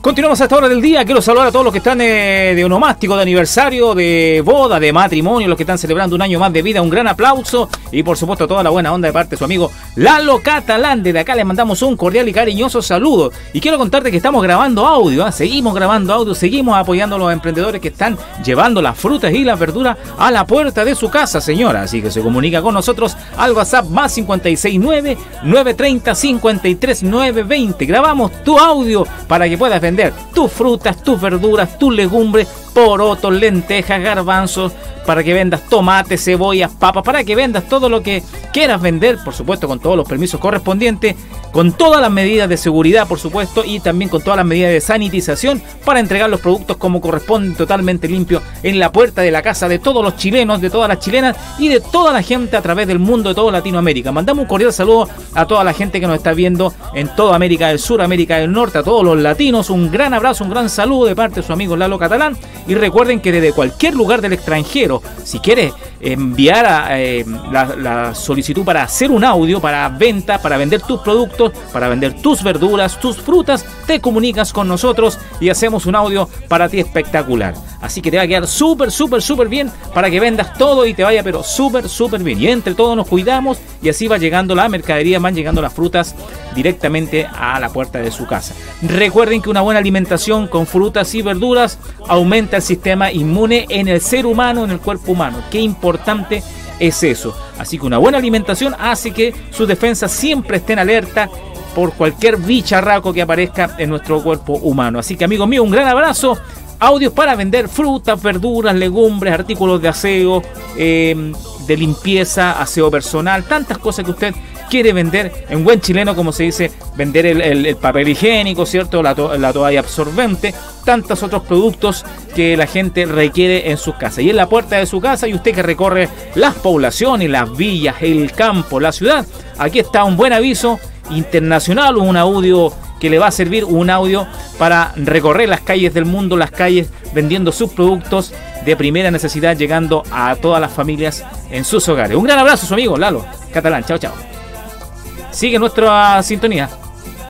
Continuamos a esta hora del día. Quiero saludar a todos los que están de onomástico, de aniversario, de boda, de matrimonio, los que están celebrando un año más de vida. Un gran aplauso y por supuesto toda la buena onda de parte de su amigo Lalo Catalán. Desde acá les mandamos un cordial y cariñoso saludo. Y quiero contarte que estamos grabando audio, seguimos grabando audio, seguimos apoyando a los emprendedores que están llevando las frutas y las verduras a la puerta de su casa, señora. Así que se comunica con nosotros al WhatsApp más 569-930-53920. Grabamos tu audio para que puedas vender tus frutas, tus verduras, tus legumbres, porotos, lentejas, garbanzos, para que vendas tomates, cebollas, papas, para que vendas todo lo que quieras vender, por supuesto con todos los permisos correspondientes, con todas las medidas de seguridad, por supuesto, y también con todas las medidas de sanitización para entregar los productos como corresponden, totalmente limpios, en la puerta de la casa de todos los chilenos, de todas las chilenas y de toda la gente a través del mundo, de toda Latinoamérica. Mandamos un cordial saludo a toda la gente que nos está viendo en toda América del Sur, América del Norte, a todos los latinos, un gran abrazo, un gran saludo de parte de su amigo Lalo Catalán. Y recuerden que desde cualquier lugar del extranjero, si quieres enviar la solicitud para hacer un audio, para venta, para vender tus productos, para vender tus verduras, tus frutas, te comunicas con nosotros y hacemos un audio para ti espectacular. Así que te va a quedar súper bien para que vendas todo y te vaya pero súper bien. Y entre todos nos cuidamos y así va llegando la mercadería, van llegando las frutas directamente a la puerta de su casa. Recuerden que una buena alimentación con frutas y verduras aumenta el sistema inmune en el ser humano, en el cuerpo humano. Qué importante es eso. Así que una buena alimentación hace que sus defensas siempre estén alerta por cualquier bicharraco que aparezca en nuestro cuerpo humano. Así que, amigos míos, un gran abrazo. Audios para vender frutas, verduras, legumbres, artículos de aseo, de limpieza, aseo personal, tantas cosas que usted quiere vender en buen chileno, como se dice, vender el papel higiénico, ¿cierto? La toalla absorbente, tantos otros productos que la gente requiere en sus casas. Y en la puerta de su casa, y usted que recorre las poblaciones, las villas, el campo, la ciudad, aquí está un buen aviso internacional, un audio que le va a servir, un audio para recorrer las calles del mundo, las calles vendiendo sus productos de primera necesidad, llegando a todas las familias en sus hogares. Un gran abrazo, su amigo Lalo Catalán. Chao. Sigue nuestra sintonía.